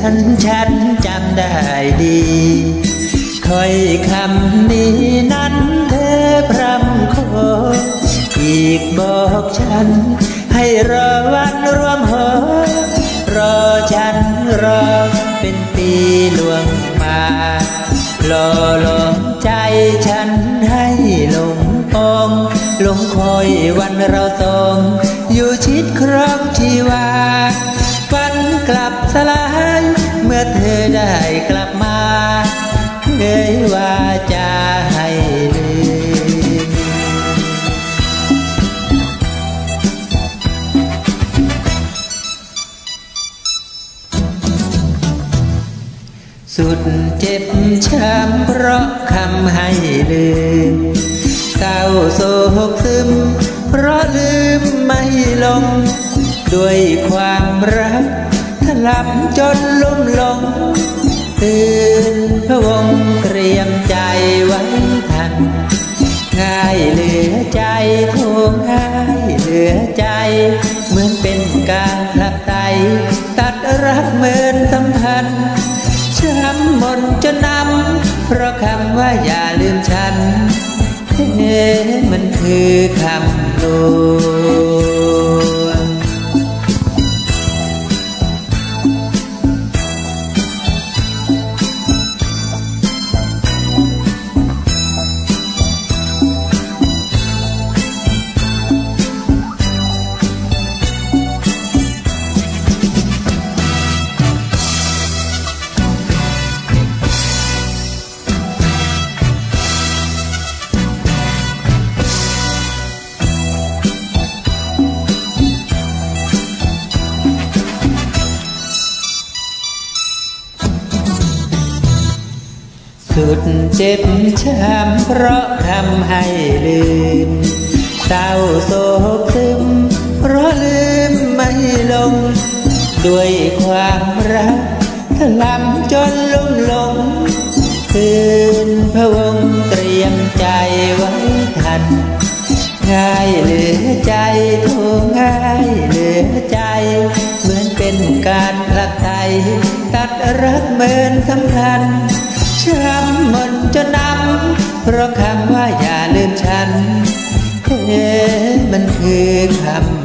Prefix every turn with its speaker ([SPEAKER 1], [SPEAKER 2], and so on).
[SPEAKER 1] ฉันจำได้ดีค่อยคำนี้นั้นเธอพร่ำขออีกบอกฉันให้รอวันรวมหอรอฉันรอเป็นปีล่วงมาหล่อหลอมใจฉันให้หลงปองหลงคอยวันเราสองอยู่ชิดครองชีวาฝันกลับสลายเมื่อเธอได้กลับมาเคยว่าจะให้ลืมสุดเจ็บช้ำเพราะคำให้ลืมเศร้าโศกซึมเพราะลืมไม่ลงด้วยความรักถลับจนลุ่มลงตื่นพะวงเตรียมใจไว้ทันง่ายเหลือใจโทงง่ายเหลือใจเหมือนเป็นการผลักไตตัดรักเหมือนสัมพันธ์ช้ำมนจนน้ำเพราะคำว่าอย่าลืมฉันมันคือคำลวงสุดเจ็บช้ำเพราะคำให้ลืมเศร้าโศกซึมเพราะลืมไม่ลงด้วยความรักถลำจนลุ่มลงคืนพะวงเตรียมใจไว้ทันง่ายเหลือใจโทง่ายเหลือใจเหมือนเป็นการผลักไสตัดรักเหมือนสำคัญช้ำมนจนน้ำเพราะคำว่าอย่าลืมฉันมันคือคำ